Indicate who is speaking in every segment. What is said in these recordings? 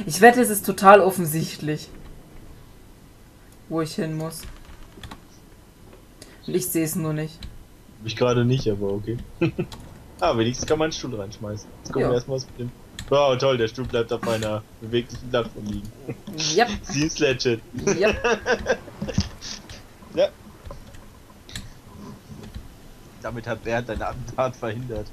Speaker 1: Ich wette, es ist total offensichtlich, wo ich hin muss. Und ich sehe es nur nicht.
Speaker 2: Ich gerade nicht, aber okay. Ah, wenigstens kann man einen Stuhl reinschmeißen. Jetzt gucken wir erstmal was mit dem. Wow, toll, der Stuhl bleibt auf einer beweglichen Plattform liegen.
Speaker 1: Yep.
Speaker 2: Seems legit.
Speaker 1: Yep.
Speaker 2: Ja. Damit hat Bernd ein Attentat verhindert.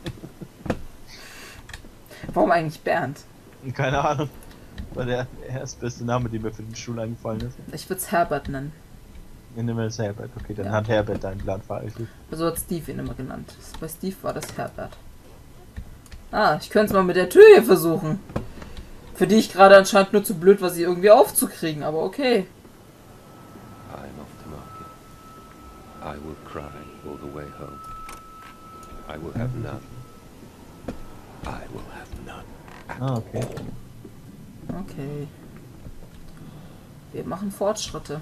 Speaker 1: Warum eigentlich Bernd?
Speaker 2: Keine Ahnung. War der erstbeste Name, der mir für den Stuhl eingefallen ist.
Speaker 1: Ich würde es Herbert nennen.
Speaker 2: Wir nennen es Herbert. Okay, dann
Speaker 1: Ja.
Speaker 2: hat Herbert deinen Plan vereitelt.
Speaker 1: So hat Steve ihn immer genannt. Bei Steve war das Herbert. Ah, ich könnte es mal mit der Tür hier versuchen. Für die ich gerade anscheinend nur zu blöd war, sie irgendwie aufzukriegen, aber okay.
Speaker 3: I'm off to market. I will cry all the way home. I will have none. I will have none.
Speaker 2: Ah, okay.
Speaker 1: Okay. Wir machen Fortschritte.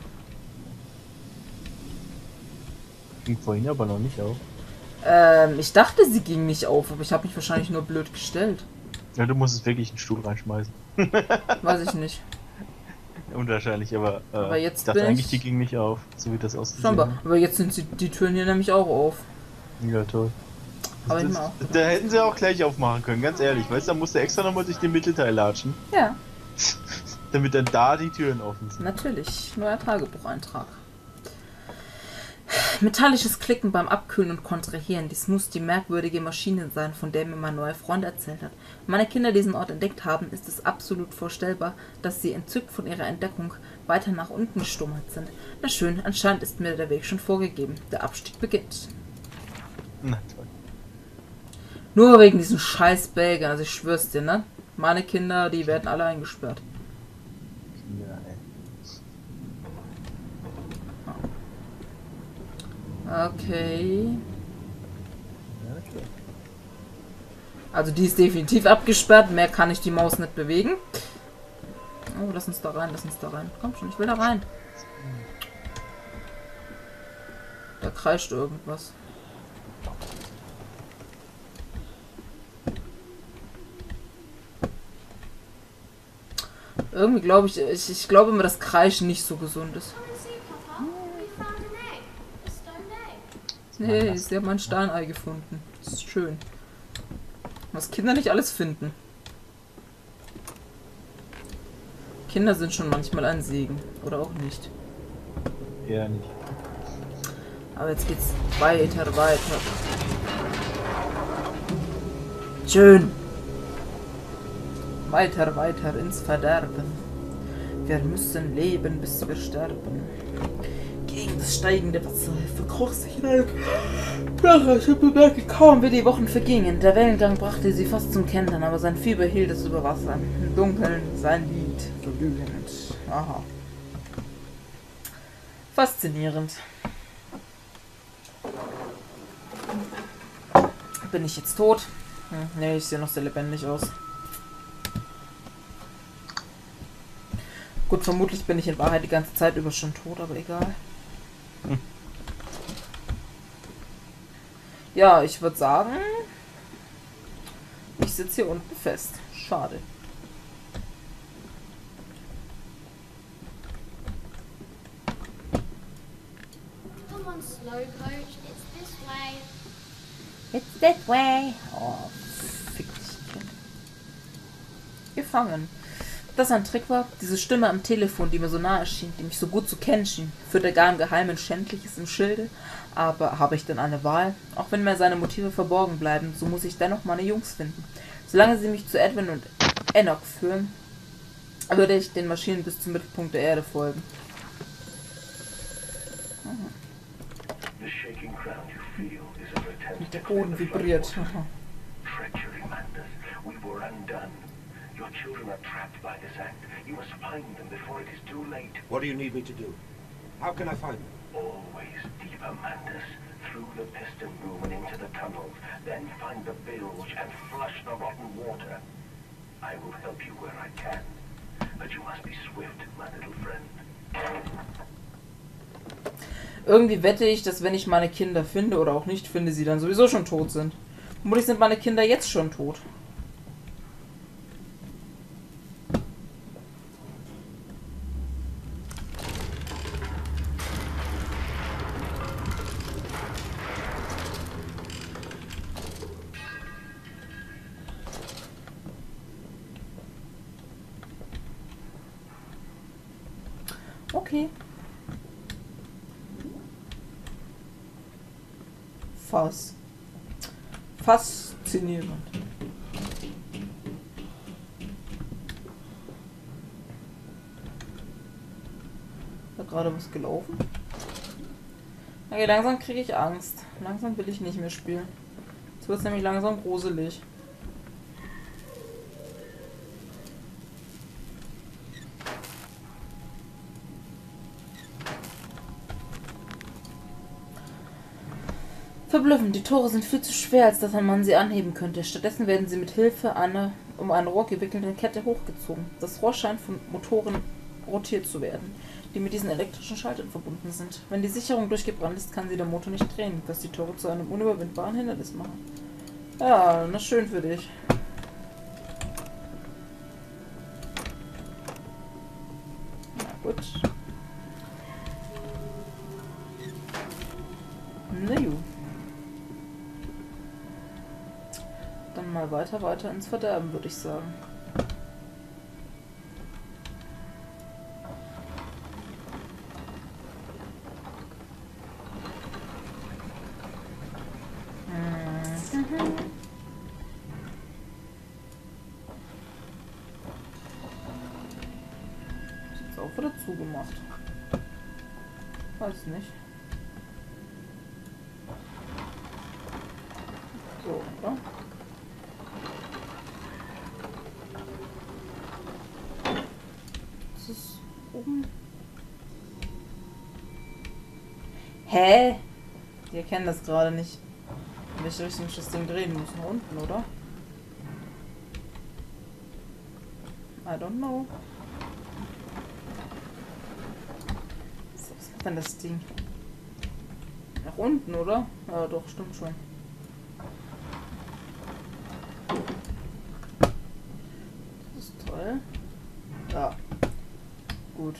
Speaker 2: Ging vorhin aber noch nicht auf.
Speaker 1: Ich dachte, sie ging nicht auf, aber ich habe mich wahrscheinlich nur blöd gestellt.
Speaker 2: Ja, du musst es wirklich einen Stuhl reinschmeißen.
Speaker 1: Weiß ich nicht.
Speaker 2: Unwahrscheinlich, aber,
Speaker 1: Aber jetzt
Speaker 2: ich dachte
Speaker 1: bin
Speaker 2: eigentlich,
Speaker 1: ich-
Speaker 2: die ging nicht auf, so wie das aussieht.
Speaker 1: Scheinbar. Aber jetzt sind die Türen hier nämlich auch auf.
Speaker 2: Ja, toll.
Speaker 1: Aber ich
Speaker 2: Das,
Speaker 1: mal auch.
Speaker 2: da hätten sie auch gleich aufmachen können, ganz ehrlich. Weißt du, da musste extra nochmal durch den Mittelteil latschen,
Speaker 1: Ja,
Speaker 2: damit dann da die Türen offen sind.
Speaker 1: natürlich. Neuer Tagebucheintrag. Metallisches Klicken beim Abkühlen und Kontrahieren. Dies muss die merkwürdige Maschine sein, von der mir mein neuer Freund erzählt hat. Wenn meine Kinder diesen Ort entdeckt haben, ist es absolut vorstellbar, dass sie entzückt von ihrer Entdeckung weiter nach unten gestummert sind. Na schön, anscheinend ist mir der Weg schon vorgegeben. Der Abstieg beginnt.
Speaker 2: Na toll.
Speaker 1: Nur wegen diesen scheiß Belgern, also ich schwör's dir, ne? Meine Kinder, die werden alle eingesperrt.
Speaker 2: Ja, ey.
Speaker 1: Okay.
Speaker 2: Ja, klar.
Speaker 1: Also die ist definitiv abgesperrt, mehr kann ich die Maus nicht bewegen. Oh, lass uns da rein, lass uns da rein. Komm schon, ich will da rein. Da kreischt irgendwas. Irgendwie glaube ich glaube immer, dass Kreischen nicht so gesund ist.
Speaker 4: Come and see, Papa. We found an egg. A stoned egg.
Speaker 1: Nee, sie haben ein Steinei gefunden. Das ist schön. Was Kinder nicht alles finden. Kinder sind schon manchmal ein Segen. Oder auch nicht.
Speaker 2: Eher nicht.
Speaker 1: Aber jetzt geht's weiter, weiter. Schön. Weiter, weiter ins Verderben. Wir müssen leben, bis wir sterben. Gegen das steigende Wasser verkroch sich Nelk. Ich bemerkte kaum, wie die Wochen vergingen. Der Wellengang brachte sie fast zum Kentern, aber sein Fieber hielt es über Wasser. Im Dunkeln sein Lied verglühend. Aha. Faszinierend. Bin ich jetzt tot? Nee, ich sehe noch sehr lebendig aus. Gut, vermutlich bin ich in Wahrheit die ganze Zeit über schon tot, aber egal. Ja, ich würde sagen, ich sitze hier unten fest. Schade.
Speaker 4: Come on, slow coach. It's this way.
Speaker 1: It's that way. Oh, fick dich, Kind. Gefangen. Das ein Trick war, diese Stimme am Telefon, die mir so nahe schien, die mich so gut zu kennen schien, führte gar im Geheimen Schändliches im Schilde. Aber habe ich denn eine Wahl? Auch wenn mir seine Motive verborgen bleiben, so muss ich dennoch meine Jungs finden. Solange sie mich zu Edwin und Enoch führen, würde ich den Maschinen bis zum Mittelpunkt der Erde folgen.
Speaker 5: The shaking ground you feel is a pretence
Speaker 1: Der Boden vibriert. Aha.
Speaker 5: treachery, Mandus. We were undone. Your children are trapped by this act. You must find them before it is too late.
Speaker 6: What do you need me to do? How can I find them?
Speaker 5: Always deeper, Mandus. Through the piston room and into the tunnels. Then find the bilge and flush the rotten water. I will help you where I can. But you must be swift, my little friend.
Speaker 1: Irgendwie wette ich, dass wenn ich meine Kinder finde oder auch nicht finde, sie dann sowieso schon tot sind. Vermutlich sind meine Kinder jetzt schon tot. Okay. Faszinierend. Da gerade was gelaufen? Okay, langsam kriege ich Angst. Langsam will ich nicht mehr spielen. Jetzt wird es nämlich langsam gruselig. Verblüffend, die Tore sind viel zu schwer, als dass ein Mann sie anheben könnte. Stattdessen werden sie mit Hilfe einer um ein Rohr gewickelten Kette hochgezogen. Das Rohr scheint von Motoren rotiert zu werden, die mit diesen elektrischen Schaltern verbunden sind. Wenn die Sicherung durchgebrannt ist, kann sie der Motor nicht drehen, was die Tore zu einem unüberwindbaren Hindernis machen. Ja, na schön für dich. Na gut. Na ju. Dann mal weiter ins Verderben, würde ich sagen. Ist jetzt auf oder zugemacht? Weiß nicht. So, oder? Das ist oben. Hä? Die erkennen das gerade nicht. In welche Richtung ich das Ding drehen muss? Nach unten, oder? I don't know. So, was macht denn das Ding? Nach unten, oder? Ja, doch, stimmt schon. Das ist toll. Ja. Gut.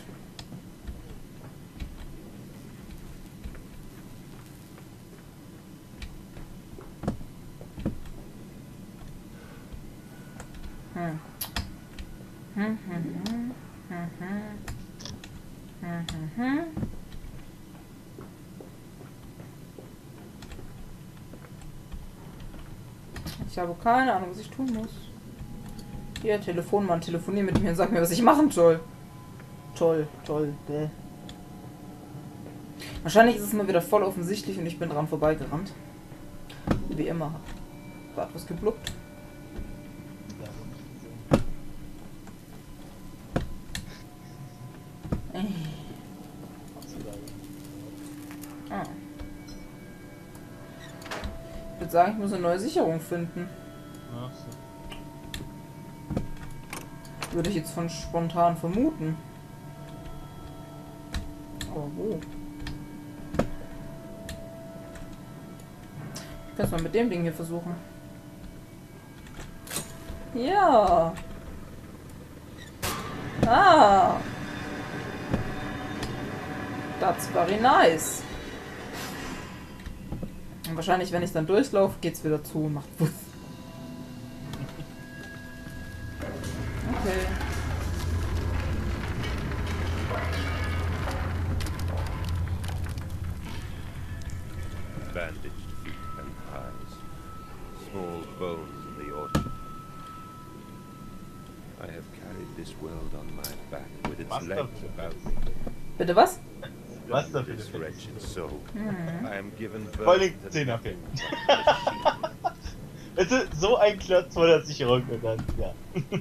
Speaker 1: Ich habe keine Ahnung, was ich tun muss. Hier, Telefonmann, telefonier mit mir und sag mir, was ich machen soll. Toll. Bäh. Wahrscheinlich ist es mal wieder voll offensichtlich und ich bin dran vorbeigerannt. Wie immer. Da hat was gebluckt. Ich würde sagen, ich muss eine neue Sicherung finden.
Speaker 2: Ach so.
Speaker 1: Würde ich jetzt von spontan vermuten. Aber wo? Ich kann es mal mit dem Ding hier versuchen. Ja. Ah. That's very nice. Und wahrscheinlich, wenn ich dann durchlaufe, geht's wieder zu und macht Wuff. Okay.
Speaker 3: Bandaged feet and eyes, small bones in the orchard. I have carried this world on my back with its
Speaker 2: Was
Speaker 3: legs
Speaker 2: dafür?
Speaker 3: about me.
Speaker 1: Bitte was?
Speaker 2: Was dafür?
Speaker 3: This wretched soul.
Speaker 1: Mhm.
Speaker 3: I am given
Speaker 2: Vor allem
Speaker 3: birth
Speaker 2: 10
Speaker 3: to
Speaker 2: AP.
Speaker 3: nothing but machine.
Speaker 2: Bitte, so ein Klotz vor der Sicherung und dann, ja.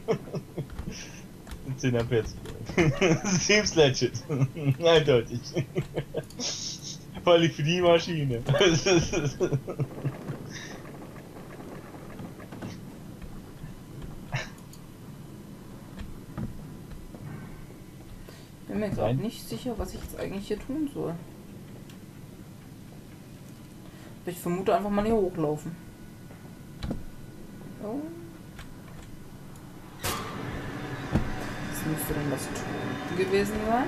Speaker 2: 10 AP jetzt. Seems legit. Eindeutig. Vor allem für die Maschine.
Speaker 1: Bin mir gerade nicht sicher, was ich jetzt eigentlich hier tun soll. Aber ich vermute einfach mal hier hochlaufen. Oh. Das müsste dann das Toten gewesen sein.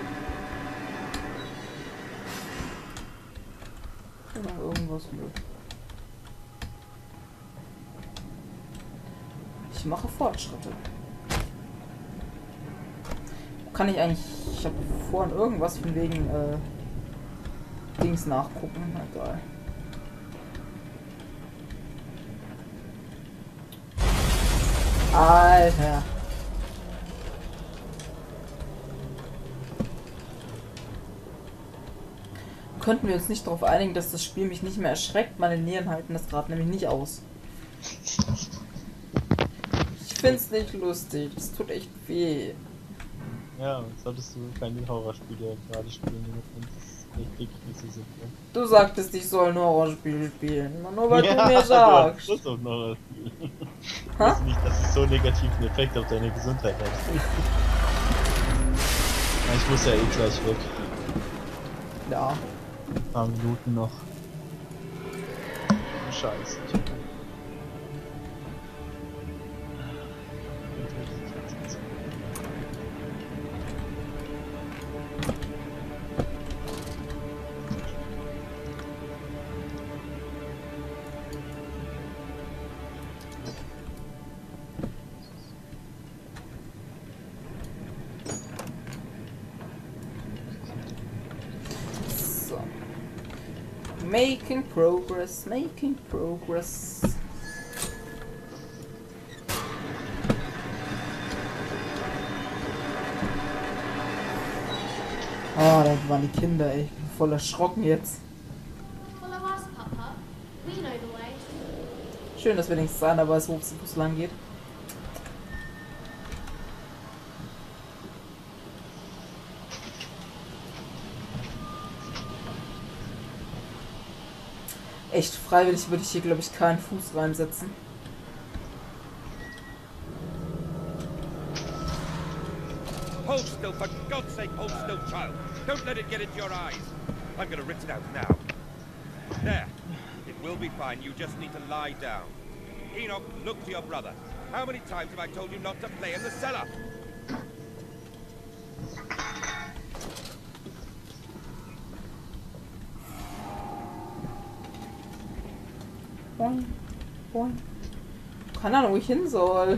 Speaker 1: Oder irgendwas mit. Ich mache Fortschritte. Kann ich eigentlich... Ich habe vorhin irgendwas von wegen Dings nachgucken. Egal. Alter. Könnten wir uns nicht darauf einigen, dass das Spiel mich nicht mehr erschreckt? Meine Nieren halten das gerade nämlich nicht aus. Ich find's nicht lustig. Das tut echt weh.
Speaker 2: Ja, solltest du keine Horrorspiele gerade spielen, das ist richtig, wie sie sind. Ne?
Speaker 1: Du sagtest, ich soll ein Horrorspiel spielen. Nur weil du mir sagst.
Speaker 2: Das ist auch ein Horrorspiel. Ich weiß nicht, dass es so einen negativen Effekt auf deine Gesundheit hat. Ich muss ja eh gleich weg.
Speaker 1: Ja.
Speaker 2: Ein paar Minuten noch. Scheiße.
Speaker 1: So. Making progress, making progress. Oh, da waren die Kinder, ey. Ich bin voll erschrocken jetzt.
Speaker 4: Follow us, Papa. We know the way.
Speaker 1: Schön, dass wenigstens einer weiß, wo es lang geht. Echt freiwillig würde ich hier, glaube ich, keinen Fuß reinsetzen.
Speaker 7: Hold still, for God's sake, hold still, child. Don't let it get into your eyes. I'm gonna rinse it out now. There. It will be fine. You just need to lie down. Enoch, look to your brother. How many times have I told you not to play in the cellar?
Speaker 1: Boing, boing. Keine Ahnung, wo ich hin soll.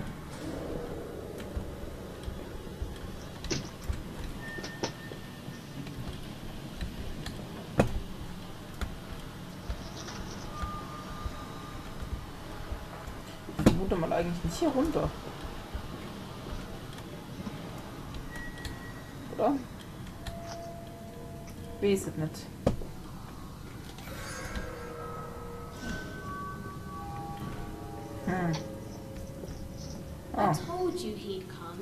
Speaker 1: Ich vermute mal eigentlich nicht hier runter. Oder? Weiß es nicht.
Speaker 4: I told you he'd come.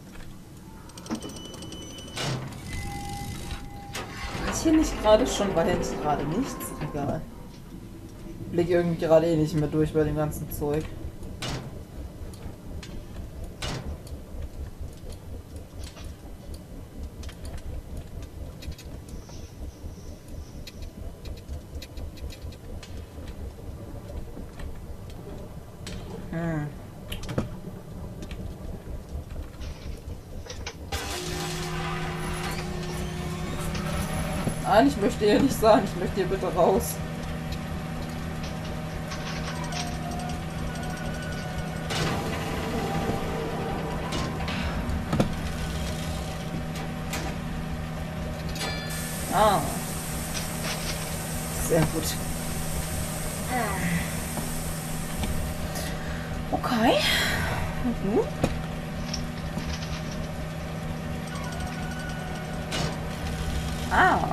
Speaker 1: War ich hier nicht gerade schon? War hier nicht gerade nichts? Egal. Blick irgendwie gerade eh nicht mehr durch bei dem ganzen Zeug. Nein, ich möchte hier nicht sein. Ich möchte hier bitte raus. Ah. Sehr gut. Okay. Und nun? Ah.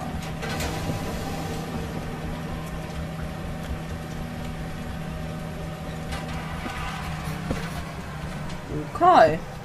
Speaker 1: Okay.